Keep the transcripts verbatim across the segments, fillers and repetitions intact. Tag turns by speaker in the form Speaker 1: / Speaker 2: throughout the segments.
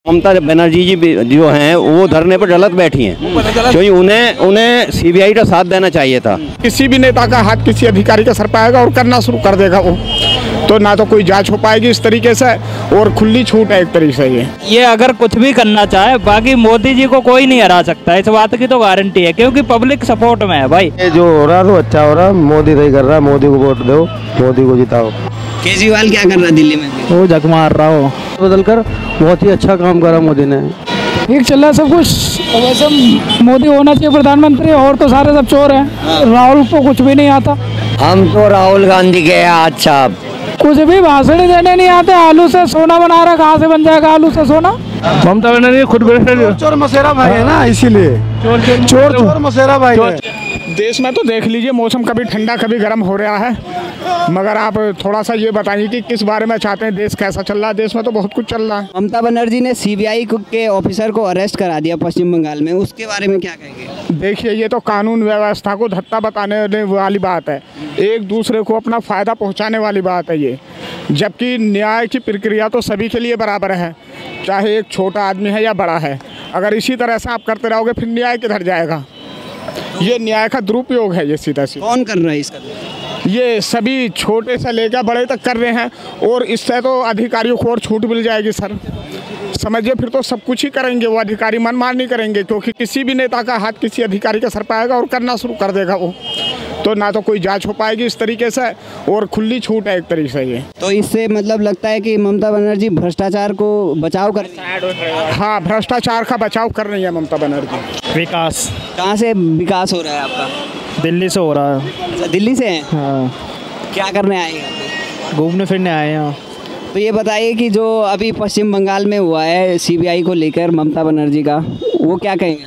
Speaker 1: ममता बनर्जी जी भी जो हैं वो धरने पर गलत बैठी हैं, क्योंकि उन्हें उन्हें सीबीआई का साथ देना चाहिए था।
Speaker 2: किसी भी नेता का हाथ किसी अधिकारी का सर पाएगा और करना शुरू कर देगा वो, तो ना तो कोई जांच हो पाएगी इस तरीके से, और खुली छूट है एक तरीके से। ये
Speaker 3: ये अगर कुछ भी करना चाहे, बाकी मोदी जी को कोई नहीं हरा सकता, इस बात की तो गारंटी है, क्योंकि पब्लिक सपोर्ट में है भाई।
Speaker 4: ये जो हो रहा तो अच्छा हो रहा, मोदी नहीं कर रहा, मोदी को वोट दो, मोदी को जिताओ।
Speaker 5: केजरीवाल क्या कर रहा है दिल्ली में?
Speaker 3: वो जग मार रहा हो,
Speaker 4: बदल कर बहुत ही अच्छा काम करा मोदी ने।
Speaker 6: ठीक चल रहा है सब कुछ, वैसे मोदी होना चाहिए प्रधानमंत्री, और तो सारे सब चोर हैं। राहुल को कुछ भी नहीं आता।
Speaker 1: हम तो राहुल गांधी के अच्छा
Speaker 6: कुछ भी भाषण देने नहीं आते। आलू से सोना बना रहा, कहाँ से बन जाएगा आलू से सोना?
Speaker 4: ममता बनर्जी खुद चोर मसेरा भाई है ना, इसीलिए चोर चोर चोर मसेरा भाई है।
Speaker 2: देश में तो देख लीजिए, मौसम कभी ठंडा कभी गर्म हो रहा है, मगर आप थोड़ा सा ये बताइए कि किस बारे में चाहते हैं, देश कैसा चल रहा है? देश में तो बहुत कुछ चल रहा है।
Speaker 5: ममता बनर्जी ने सीबीआई के ऑफिसर को अरेस्ट करा दिया पश्चिम बंगाल में, उसके बारे में क्या कहेंगे?
Speaker 2: देखिए, ये तो कानून व्यवस्था को धत्ता बताने वाली बात है, एक दूसरे को अपना फ़ायदा पहुंचाने वाली बात है ये। जबकि न्याय की प्रक्रिया तो सभी के लिए बराबर है, चाहे एक छोटा आदमी है या बड़ा है। अगर इसी तरह से आप करते रहोगे फिर न्याय किधर जाएगा? ये न्याय का दुरुपयोग है ये सीधा सीधा।
Speaker 5: कौन कर रहा है इसका?
Speaker 2: ये सभी छोटे से लेकर बड़े तक कर रहे हैं, और इससे तो अधिकारियों को और छूट मिल जाएगी सर, समझिए। फिर तो सब कुछ ही करेंगे वो अधिकारी, मनमानी करेंगे, क्योंकि किसी भी नेता का हाथ किसी अधिकारी का सर पाएगा और करना शुरू कर देगा वो, तो ना तो कोई जांच हो पाएगी इस तरीके से, और खुली छूट है एक तरीके से ये।
Speaker 5: तो इससे मतलब लगता है कि ममता बनर्जी भ्रष्टाचार को बचाव कर रही है।
Speaker 2: हाँ, भ्रष्टाचार का बचाव कर रही है ममता बनर्जी।
Speaker 3: विकास
Speaker 5: कहाँ से विकास हो रहा है आपका?
Speaker 3: दिल्ली से हो रहा है।
Speaker 5: अच्छा, दिल्ली से हैं?
Speaker 3: हाँ।
Speaker 5: क्या करने आए हैं?
Speaker 3: घूमने फिरने आए हैं।
Speaker 5: तो ये बताइए कि जो अभी पश्चिम बंगाल में हुआ है सीबीआई को लेकर ममता बनर्जी का, वो क्या कहेंगे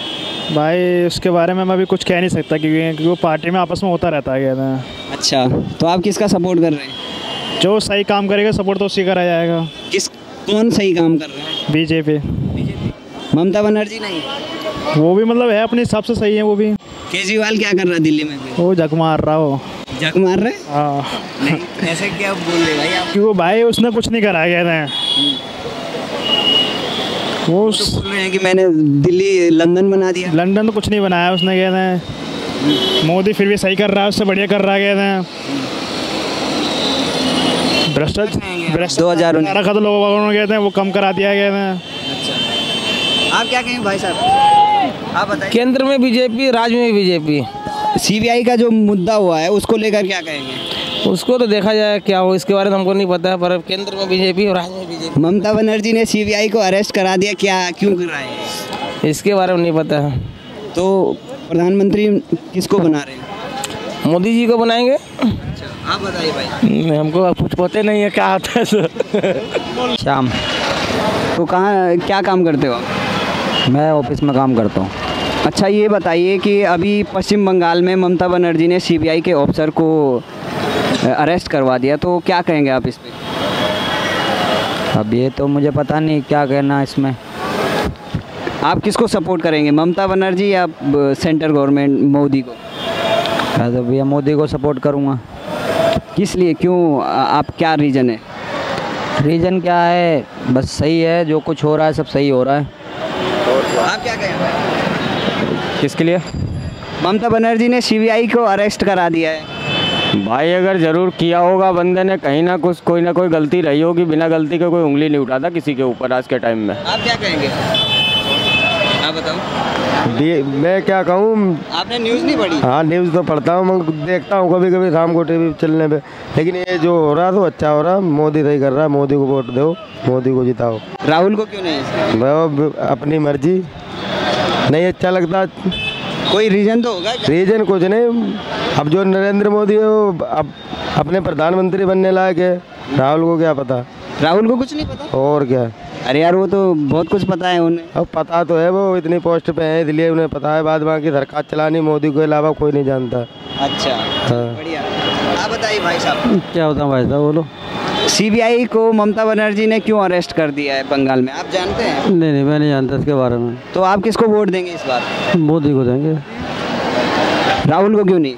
Speaker 3: भाई? उसके बारे में मैं अभी कुछ कह नहीं सकता, क्योंकि वो पार्टी में आपस में होता रहता है।
Speaker 5: अच्छा, तो आप किसका सपोर्ट कर रहे हैं?
Speaker 3: जो सही काम करेगा सपोर्ट तो उसी करा जाएगा।
Speaker 5: किस कौन सही काम कर रहा है?
Speaker 3: बीजेपी।
Speaker 5: ममता बनर्जी नहीं?
Speaker 3: वो भी मतलब है अपने हिसाब से सही है वो भी।
Speaker 5: केजरीवाल क्या कर रहा है दिल्ली में?
Speaker 3: वो जग मार रहा हो।
Speaker 5: जग मार रहे?
Speaker 3: हाँ।
Speaker 5: नहीं, ऐसे क्या बोल रहे भाई आप?
Speaker 3: क्यों भाई, उसने कुछ नहीं करा गया था। वो
Speaker 5: तो बोल रहे हैं कि मैंने दिल्ली लंदन बना दिया।
Speaker 3: लंदन तो कुछ नहीं बनाया उसने, गए थे। मोदी फिर भी सही कर रहा है, उससे बढ़िया कर रहा है, गए थे। भ्रष्टाचार
Speaker 5: दो हजार उन्नीस
Speaker 3: का तो लोग गए थे, वो कम करा दिया गया था।
Speaker 5: अच्छा, आप क्या कहेंगे भाई साहब? आप बताइए।
Speaker 7: केंद्र में बीजेपी, राज्य में बीजेपी।
Speaker 5: सीबीआई का जो मुद्दा हुआ है उसको लेकर क्या कहेंगे?
Speaker 7: उसको तो देखा जाए क्या हो, इसके बारे में हमको नहीं पता है, पर केंद्र में बीजेपी और राज्य में बीजेपी।
Speaker 5: ममता बनर्जी ने सीबीआई को अरेस्ट करा दिया, क्या क्यों कर रहा है?
Speaker 7: इसके बारे में नहीं पता है।
Speaker 5: तो प्रधानमंत्री किसको बना रहे हैं?
Speaker 7: मोदी जी को बनाएंगे।
Speaker 5: अच्छा, आप बताइए भाई।
Speaker 7: हमको कुछ पता नहीं है क्या आता है।
Speaker 5: शाम तो कहाँ क्या काम करते हो आप?
Speaker 4: मैं ऑफिस में काम करता हूँ।
Speaker 5: अच्छा, ये बताइए कि अभी पश्चिम बंगाल में ममता बनर्जी ने सीबीआई के ऑफिसर को अरेस्ट करवा दिया, तो क्या कहेंगे आप इस पे?
Speaker 4: अब ये तो मुझे पता नहीं क्या कहना इसमें।
Speaker 5: आप किसको सपोर्ट करेंगे, ममता बनर्जी या सेंट्रल गवर्नमेंट मोदी को?
Speaker 4: मैं तो भैया मोदी को सपोर्ट करूँगा।
Speaker 5: किस लिए, क्यों, आप क्या रीज़न है?
Speaker 4: रीज़न क्या है, बस सही है, जो कुछ हो रहा है सब सही हो रहा है।
Speaker 5: आप क्या कहेंगे?
Speaker 4: किसके लिए?
Speaker 5: ममता बनर्जी ने सीबीआई को अरेस्ट करा दिया है।
Speaker 4: भाई अगर ज़रूर किया होगा बंदे ने, कहीं ना कुछ कोई ना कोई गलती रही होगी, बिना गलती के कोई उंगली नहीं उठाता किसी के ऊपर आज के टाइम में।
Speaker 5: आप क्या कहेंगे? आप बताओ।
Speaker 4: मैं क्या कहूँ,
Speaker 5: आपने न्यूज़ नहीं पढ़ी?
Speaker 4: हाँ, न्यूज़ तो पढ़ता हूँ, मैं देखता हूँ कभी कभी शाम को टीवी चलने पे, लेकिन ये जो हो रहा तो अच्छा हो रहा, मोदी सही कर रहा, मोदी को वोट दो, मोदी को जिताओ।
Speaker 5: राहुल को क्यों नहीं?
Speaker 4: वो अपनी मर्जी, नहीं अच्छा लगता।
Speaker 5: कोई रीज़न तो होगा?
Speaker 4: रीज़न कुछ नहीं, अब जो नरेंद्र मोदी है वो अब अपने प्रधानमंत्री बनने लायक है, राहुल को क्या पता?
Speaker 5: राहुल को कुछ नहीं पता?
Speaker 4: और क्या?
Speaker 5: अरे यार, वो तो बहुत कुछ पता है उन्हें।
Speaker 4: अब पता तो है, वो इतनी पोस्ट पे है इसलिए उन्हें पता है, बाद बाकी सरकार चलानी मोदी के अलावा कोई नहीं जानता।
Speaker 5: अच्छा,
Speaker 4: हाँ।
Speaker 5: बढ़िया। आप बताइए भाई साहब।
Speaker 4: क्या होता है भाई साहब, बोलो।
Speaker 5: सीबीआई को ममता बनर्जी ने क्यों अरेस्ट कर दिया है बंगाल में, आप जानते हैं?
Speaker 4: नहीं नहीं, मैं नहीं जानता इसके बारे में।
Speaker 5: तो आप किसको वोट देंगे इस बार?
Speaker 4: मोदी को देंगे।
Speaker 5: राहुल को क्यों नहीं?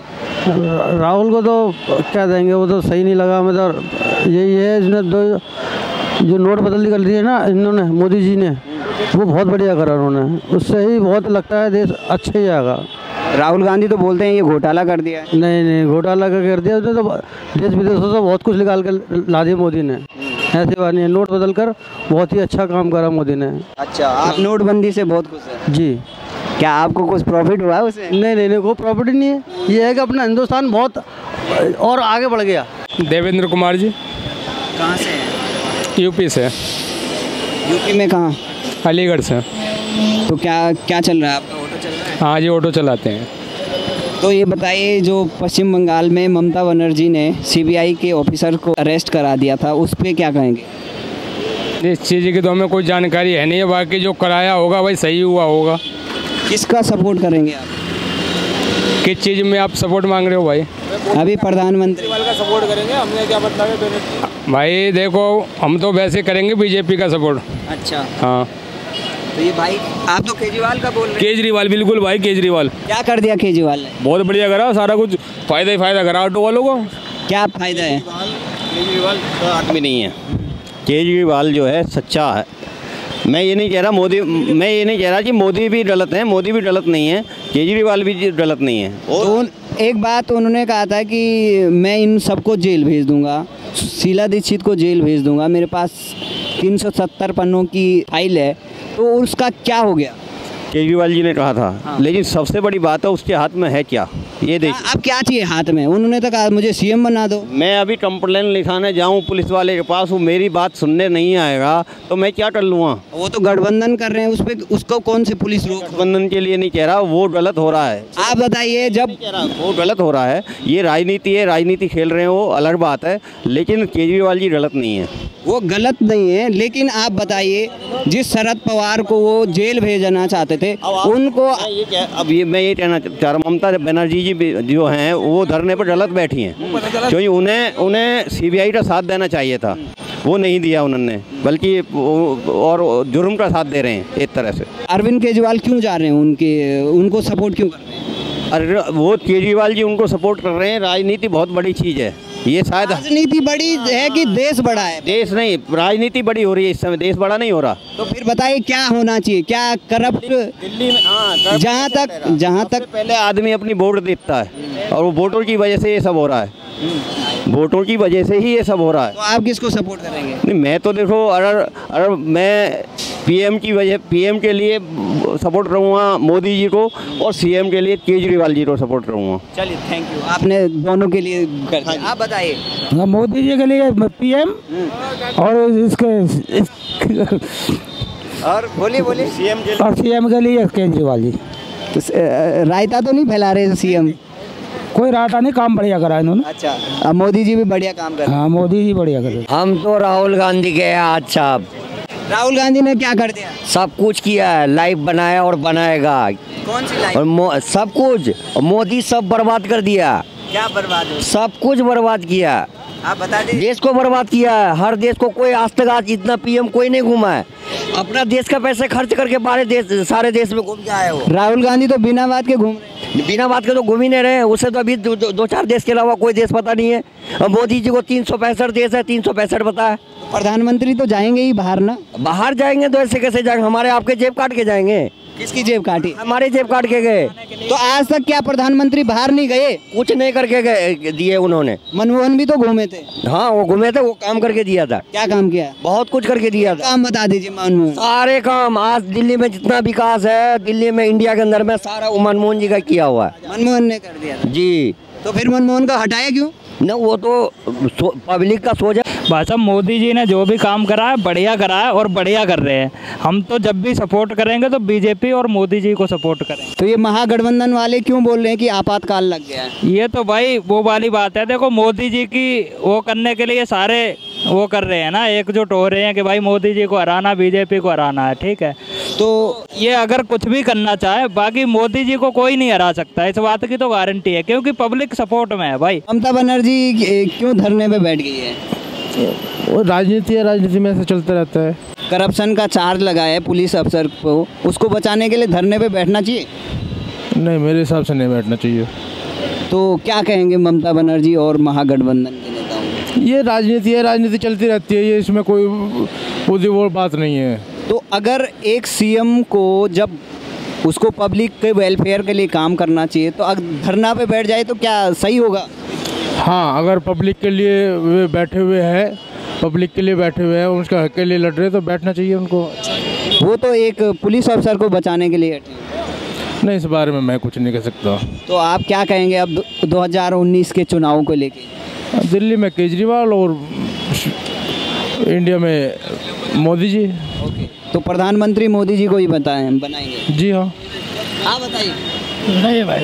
Speaker 4: राहुल को तो क्या देंगे, वो तो सही नहीं लगा। मैं तो यही है, इसने दो
Speaker 8: जो नोट बदली कर दी है ना इन्होंने, मोदी जी ने, वो बहुत बढ़िया करा उन्होंने। उससे ही बहुत लगता है देश अच्छा ही आएगा।
Speaker 5: राहुल गांधी तो बोलते हैं ये घोटाला कर दिया है।
Speaker 8: नहीं नहीं, घोटाला का कर दिया उसने, तो देश विदेशों से बहुत कुछ निकाल कर ला दिया मोदी ने। ऐसी बात नहीं है, नोट बदल कर बहुत ही अच्छा काम करा मोदी ने।
Speaker 5: अच्छा, आप नोटबंदी से बहुत खुश हैं?
Speaker 8: जी।
Speaker 5: क्या आपको कुछ प्रॉफिट हुआ है उससे?
Speaker 8: नहीं नहीं नहीं, कोई प्रॉफिट ही नहीं है। ये है कि अपना हिंदुस्तान बहुत और आगे बढ़ गया।
Speaker 9: देवेंद्र कुमार जी।
Speaker 5: कहाँ से हैं?
Speaker 9: यूपी से।
Speaker 5: यूपी में कहाँ?
Speaker 9: अलीगढ़ से।
Speaker 5: तो क्या क्या चल रहा है आपका? ऑटो चल रहा है?
Speaker 9: हाँ जी, ऑटो चलाते हैं।
Speaker 5: तो ये बताइए, जो पश्चिम बंगाल में ममता बनर्जी ने सीबीआई के ऑफिसर को अरेस्ट करा दिया था, उस पर क्या कहेंगे?
Speaker 9: इस चीज़ की तो हमें कोई जानकारी है नहीं है, बाकी जो कराया होगा भाई सही हुआ होगा।
Speaker 5: किसका सपोर्ट करेंगे आप?
Speaker 9: किस चीज़ में आप सपोर्ट मांग रहे हो भाई?
Speaker 5: अभी प्रधानमंत्री
Speaker 7: का सपोर्ट करेंगे, हमने क्या बताया?
Speaker 9: भाई देखो, हम तो वैसे करेंगे बीजेपी का सपोर्ट।
Speaker 5: अच्छा।
Speaker 9: हाँ।
Speaker 5: तो ये भाई, आप तो केजरीवाल का बोल रहे हैं।
Speaker 10: केजरीवाल, बिल्कुल भाई केजरीवाल।
Speaker 5: क्या कर दिया केजरीवाल ने?
Speaker 10: बहुत बढ़िया करा, सारा कुछ फायदा ही फायदा करा ऑटो वालों को।
Speaker 5: क्या फायदा है?
Speaker 1: केजरीवाल का आदमी नहीं है। केजरीवाल जो है सच्चा है। मैं ये नहीं कह रहा मोदी, मैं ये नहीं कह रहा कि मोदी भी गलत है, मोदी भी गलत नहीं है, केजरीवाल भी गलत नहीं है।
Speaker 5: और तो एक बात उन्होंने कहा था कि मैं इन सबको जेल भेज दूंगा, शीला दीक्षित को जेल भेज दूंगा, मेरे पास तीन सौ सत्तर पन्नों की फाइल है। तो उसका क्या हो गया?
Speaker 1: केजरीवाल जी ने कहा था।
Speaker 5: हाँ।
Speaker 1: लेकिन सबसे बड़ी बात है उसके हाथ में है क्या, ये देखिए।
Speaker 5: अब क्या चाहिए हाथ में? उन्होंने तो कहा मुझे सीएम बना दो।
Speaker 1: मैं अभी कंप्लेन लिखाने जाऊं पुलिस वाले के पास, वो मेरी बात सुनने नहीं आएगा तो मैं क्या कर लूँगा?
Speaker 5: वो तो गठबंधन कर रहे हैं, उस पे उसको कौन सी पुलिस रोक?
Speaker 1: गठबंधन के लिए नहीं कह रहा, वो गलत हो रहा है।
Speaker 5: आप बताइए, जब
Speaker 1: वो गलत हो रहा है, ये राजनीति है, राजनीति खेल रहे हैं, वो अलग बात है। लेकिन केजरीवाल जी गलत नहीं है।
Speaker 5: वो गलत नहीं है, लेकिन आप बताइए, जिस शरद पवार को वो जेल भेजना चाहते थे उनको
Speaker 1: ये क्या, अब ये मैं ये कहना चाह रहा हूँ, ममता बनर्जी जी भी जो हैं वो धरने पर गलत बैठी हैं, क्योंकि उन्हें उन्हें सीबीआई का साथ देना चाहिए था, वो नहीं दिया उन्होंने, बल्कि और जुर्म का साथ दे रहे हैं एक तरह से।
Speaker 5: अरविंद केजरीवाल क्यों जा रहे हैं, उनके उनको सपोर्ट क्यों कर रहे हैं?
Speaker 1: अरे वो केजरीवाल जी उनको सपोर्ट कर रहे हैं। राजनीति बहुत बड़ी चीज़ है, ये शायद
Speaker 5: राजनीति बड़ी है कि देश बड़ा है?
Speaker 1: देश नहीं, राजनीति बड़ी हो रही है इस समय, देश बड़ा नहीं हो रहा।
Speaker 5: तो फिर बताइए क्या होना चाहिए? क्या करप्ट
Speaker 1: दिल्ली में? हाँ,
Speaker 5: जहाँ तक जहाँ तक
Speaker 1: पहले आदमी अपनी वोट देता है और वो वोटों की वजह से ये सब हो रहा है, वोटों की वजह से ही ये सब हो रहा है।
Speaker 5: तो आप किसको सपोर्ट करेंगे?
Speaker 1: नहीं, मैं तो देखो, अगर अगर मैं पीएम की वजह पीएम के लिए सपोर्ट करूँगा मोदी जी को, और सीएम के लिए केजरीवाल जी को सपोर्ट करूँगा।
Speaker 5: चलिए, थैंक यू, आपने दोनों के लिए कर दिया। आप बताइए।
Speaker 8: मोदी जी के लिए पीएम और इसके इस,
Speaker 5: और बोलिए बोलिए।
Speaker 1: सीएम के
Speaker 8: और सीएम के लिए केजरीवाल जी।
Speaker 5: तो रायता तो नहीं फैला रहे सीएम?
Speaker 8: कोई रायता नहीं, काम बढ़िया करा इन्होंने।
Speaker 5: अच्छा, अब मोदी जी भी बढ़िया काम कर रहे हैं।
Speaker 8: हाँ, मोदी जी बढ़िया कर रहे हैं।
Speaker 11: हम तो राहुल गांधी के हैं। आज साहब,
Speaker 5: राहुल गांधी ने क्या कर दिया?
Speaker 11: सब कुछ किया है, लाइफ बनाया और बनाएगा।
Speaker 5: कौन सी लाइफ?
Speaker 11: और सब कुछ, मोदी सब बर्बाद कर दिया।
Speaker 5: क्या बर्बाद हो?
Speaker 11: सब कुछ बर्बाद किया,
Speaker 5: आप बता दीजिए।
Speaker 11: देश को बर्बाद किया है। हर देश को कोई आज तक आज इतना पीएम कोई नहीं घूमा है। अपना देश का पैसे खर्च करके बाहर देश सारे देश में घूम के आए हो।
Speaker 5: राहुल गांधी तो बिना बात के घूम रहे हैं।
Speaker 11: बिना बात के तो घूम ही नहीं रहे। उसे तो अभी दो, दो, दो चार देश के अलावा कोई देश पता नहीं है। और मोदी जी को तीन सौ पैंसठ देश है, तीन सौ पैंसठ पता है।
Speaker 5: प्रधानमंत्री तो जाएंगे ही बाहर ना?
Speaker 11: बाहर जाएंगे तो ऐसे कैसे जाएंगे? हमारे आपके जेब काट के जाएंगे।
Speaker 5: किसकी जेब काटी?
Speaker 11: हमारे जेब काट के गए।
Speaker 5: तो आज तक क्या प्रधानमंत्री बाहर नहीं गए?
Speaker 11: कुछ नहीं करके गए दिए उन्होंने।
Speaker 5: मनमोहन भी तो घूमे थे।
Speaker 11: हाँ, वो घूमे थे, वो काम करके दिया था।
Speaker 5: क्या काम किया?
Speaker 11: बहुत कुछ करके दिया था।
Speaker 5: काम बता दीजिए मनमोहन।
Speaker 11: सारे काम आज दिल्ली में जितना विकास है, दिल्ली में इंडिया के अंदर में सारा मनमोहन जी का किया हुआ है।
Speaker 5: मनमोहन ने कर दिया
Speaker 11: जी।
Speaker 5: तो फिर मनमोहन का हटाया क्यों?
Speaker 11: न, वो तो पब्लिक का सोच है।
Speaker 3: भाई साहब, मोदी जी ने जो भी काम करा है बढ़िया करा है और बढ़िया कर रहे हैं। हम तो जब भी सपोर्ट करेंगे तो बीजेपी और मोदी जी को सपोर्ट करेंगे।
Speaker 5: तो ये महागठबंधन वाले क्यों बोल रहे हैं कि आपातकाल लग गया है?
Speaker 3: ये तो भाई वो वाली बात है। देखो, मोदी जी की वो करने के लिए सारे वो कर रहे हैं ना, एकजुट हो रहे हैं कि भाई मोदी जी को हराना, बीजेपी को हराना है। ठीक है, तो ये अगर कुछ भी करना चाहे, बाकी मोदी जी को कोई नहीं हरा सकता, इस बात की तो गारंटी है, क्योंकि पब्लिक सपोर्ट में है। भाई
Speaker 5: ममता बनर्जी क्यों धरने पे बैठ गई है?
Speaker 8: वो राजनीति है, राजनीति में ऐसे चलता रहता है।
Speaker 5: करप्शन का चार्ज लगाया है पुलिस अफसर को, उसको बचाने के लिए धरने पे बैठना चाहिए?
Speaker 8: नहीं, मेरे हिसाब से नहीं बैठना चाहिए।
Speaker 5: तो क्या कहेंगे ममता बनर्जी और महागठबंधन के नेताओं?
Speaker 12: ये राजनीति है, राजनीति चलती रहती है, ये इसमें कोई बुद्धि वो बात नहीं है।
Speaker 5: तो अगर एक सीएम को जब उसको पब्लिक के वेलफेयर के लिए काम करना चाहिए तो अगर धरना पे बैठ जाए तो क्या सही होगा?
Speaker 12: हाँ, अगर पब्लिक के लिए वे बैठे हुए हैं, पब्लिक के लिए बैठे हुए हैं, उसका हक के लिए लड़ रहे हैं तो बैठना चाहिए उनको।
Speaker 5: वो तो एक पुलिस अफसर को बचाने के लिए।
Speaker 12: नहीं, इस बारे में मैं कुछ नहीं कह सकता।
Speaker 5: तो आप क्या कहेंगे अब दो हज़ार उन्नीस के चुनाव को लेके?
Speaker 12: दिल्ली में केजरीवाल और इंडिया में मोदी जी।
Speaker 5: ओके, तो प्रधानमंत्री मोदी जी को ही बताएं बनाएंगे?
Speaker 12: जी हाँ।
Speaker 5: हाँ बताइए।
Speaker 6: नहीं भाई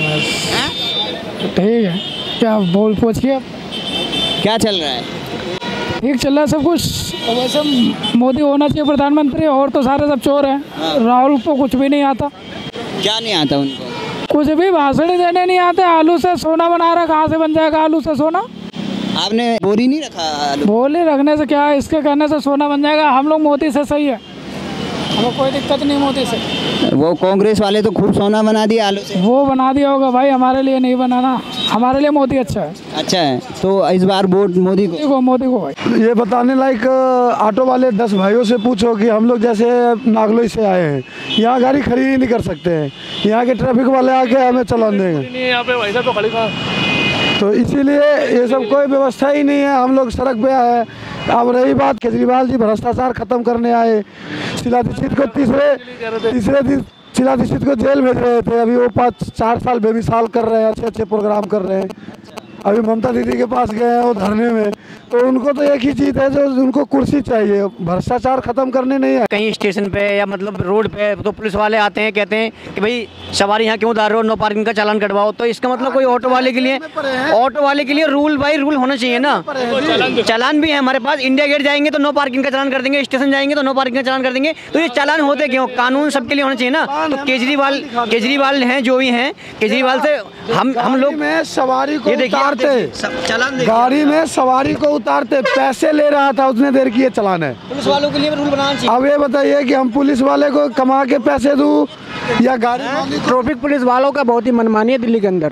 Speaker 6: बस ठीक है, क्या बोल पूछिए आप।
Speaker 5: क्या चल रहा है?
Speaker 6: ठीक चल रहा है सब कुछ। वैसे मोदी होना चाहिए प्रधानमंत्री, और तो सारे सब चोर हैं।
Speaker 5: हाँ।
Speaker 6: राहुल को कुछ भी नहीं आता।
Speaker 5: क्या नहीं आता उनको?
Speaker 6: कुछ भी भाषण देने नहीं आते। आलू से सोना बना रहा, कहाँ से बन जाएगा आलू से सोना?
Speaker 5: आपने बोरी नहीं रखा आलू?
Speaker 6: बोली रखने से क्या है, इसके कहने से सोना बन जाएगा। हम लोग मोदी से सही है, हमें कोई दिक्कत नहीं मोदी से।
Speaker 5: वो कांग्रेस वाले तो खूब सोना बना दिया आलू से।
Speaker 6: वो बना दिया होगा भाई, हमारे लिए नहीं बनाना, हमारे लिए मोदी अच्छा है।
Speaker 5: अच्छा है, तो इस बार वोट मोदी को?
Speaker 6: मोदी को भाई।
Speaker 13: ये बताने लायक ऑटो वाले दस भाइयों से पूछो कि हम लोग जैसे नागलोई से आए हैं, यहाँ गाड़ी खड़ी ही नहीं कर सकते हैं, यहाँ के ट्रैफिक वाले आके हमें चलान देंगे।
Speaker 10: यहाँ पे वैसा तो खड़ी था,
Speaker 13: तो इसीलिए ये सब कोई व्यवस्था ही नहीं है, हम लोग सड़क पे आए। अब रही बात, केजरीवाल जी भ्रष्टाचार खत्म करने आए, शीला दीक्षित को तीसरे तीसरे दिन शीला दीक्षित को जेल भेज रहे थे, अभी वो पाँच चार साल बेमिसाल कर रहे हैं, अच्छे अच्छे प्रोग्राम कर रहे हैं। अभी ममता दीदी के पास गए हैं वो धरने में, तो उनको तो एक ही चीज़ है जो उनको कुर्सी चाहिए, भ्रष्टाचार खत्म करने नहीं है।
Speaker 14: कहीं स्टेशन पे या मतलब रोड पे तो पुलिस वाले आते हैं, कहते हैं कि भाई सवारी यहाँ क्यों उतार रहे हो, नो पार्किंग का चालान कटवाओ। तो इसका मतलब कोई ऑटो वाले के लिए ऑटो वाले के लिए रूल बाई रूल होना चाहिए ना। चालान भी है हमारे पास, इंडिया गेट जाएंगे तो नो पार्किंग का चालान कर देंगे, स्टेशन जाएंगे तो नो पार्किंग का चालान कर देंगे। तो ये चालान होते क्यों? कानून सबके लिए होना चाहिए ना। तो केजरीवाल केजरीवाल हैं जो भी हैं, केजरीवाल से हम हम लोग
Speaker 13: में सवारी को
Speaker 14: उतारते,
Speaker 13: चालान गाड़ी में सवारी को उतारते, पैसे ले रहा था उतने देर की ये चालान है।
Speaker 14: पुलिस वालों के लिए रूल बनाना चाहिए।
Speaker 13: अब ये बताइए कि हम पुलिस वाले को कमा के पैसे दूं या गाड़ी?
Speaker 15: ट्रैफिक पुलिस वालों का बहुत ही मनमानी है दिल्ली के अंदर।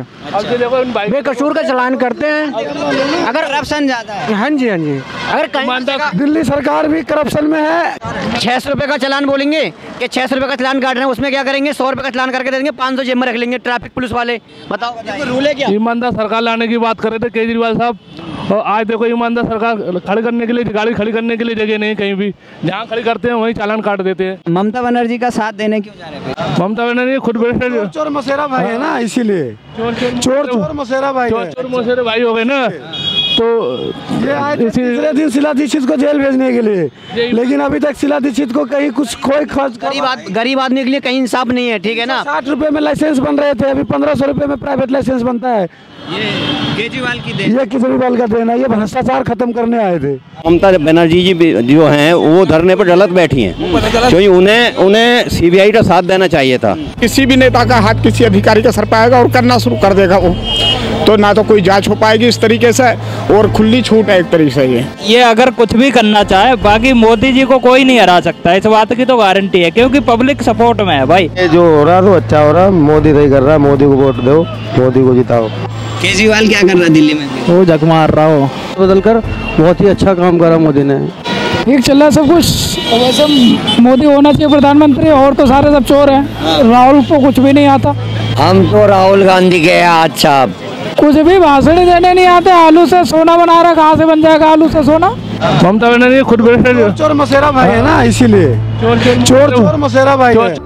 Speaker 15: बेकसूर का चालान करते हैं,
Speaker 5: अगर करप्शन ज्यादा है।
Speaker 15: हाँ जी हाँ जी,
Speaker 5: अगर कहीं
Speaker 13: दिल्ली सरकार भी करप्शन में है।
Speaker 14: छह सौ रुपए का चालान बोलेंगे कि छह सौ रुपए का चालान काट रहे हैं, उसमें क्या करेंगे? सौ रुपए का चालान करके दे देंगे, पाँच सौ जेब में रख लेंगे ट्रैफिक पुलिस वाले। बताओ रूल है क्या?
Speaker 10: ईमानदार सरकार लाने की बात कर रहे थे केजरीवाल साहब, और आज देखो ईमानदार सरकार खड़ी करने के लिए, गाड़ी खड़ी करने के लिए जगह नहीं, कहीं भी जहाँ खड़ी करते हैं वहीं चालान काट देते हैं।
Speaker 5: ममता बनर्जी का साथ देने क्यों जा रहे हैं?
Speaker 10: ममता बनर्जी खुद
Speaker 13: चोर, चोर मसेरा भाई है ना, इसीलिए चोर चोर मसेरा भाई
Speaker 10: चोर चोर मसेरा भाई हो गए ना। तो
Speaker 13: ये आए तीसरे दिन शीला दीक्षित को जेल भेजने के लिए, लेकिन अभी तक शीला दीक्षित को कहीं कुछ कोई खर्च,
Speaker 14: गरीब गरीब आदमी के लिए कहीं इंसाफ नहीं है, ठीक है ना।
Speaker 13: साठ रुपए में लाइसेंस बन रहे थे, अभी पंद्रह सौ रुपए में प्राइवेट लाइसेंस बनता है।
Speaker 5: ये केजरीवाल की देन,
Speaker 13: ये केजरीवाल का देन है, ये भ्रष्टाचार खत्म करने आए थे।
Speaker 1: ममता बनर्जी जी भी जो हैं वो धरने पर गलत बैठी हैं, क्योंकि उन्हें उन्हें सीबीआई का साथ देना चाहिए था।
Speaker 2: किसी भी नेता का हाथ किसी अधिकारी का सर पाएगा और करना शुरू कर देगा वो, तो ना तो कोई जांच हो पाएगी इस तरीके से, और खुली छूट है एक तरीके से। ये
Speaker 3: ये अगर कुछ भी करना चाहे, बाकी मोदी जी को कोई नहीं हरा सकता, इस बात की तो गारंटी है, क्योंकि पब्लिक सपोर्ट में है भाई।
Speaker 4: ये जो हो रहा तो अच्छा हो रहा, मोदी सही कर रहा, मोदी को वोट दो, मोदी को जिताओ।
Speaker 5: केजरीवाल क्या कर रहा है दिल्ली में?
Speaker 8: वो जग मार रहा हो, बदल कर बहुत ही अच्छा काम करा मोदी ने।
Speaker 6: ठीक चल रहा है सब कुछ। वैसे मोदी होना चाहिए प्रधानमंत्री, और तो सारे सब चोर हैं। राहुल को कुछ भी नहीं आता।
Speaker 11: हम तो राहुल गांधी के अच्छा
Speaker 6: कुछ भी भाषण देने नहीं आते। आलू से सोना बना रहा, कहाँ से बन जाएगा आलू से सोना?
Speaker 10: ममता बनर्जी खुद
Speaker 13: चोर मसेरा भाई है ना, इसीलिए चोर चोर मसेरा भाई है।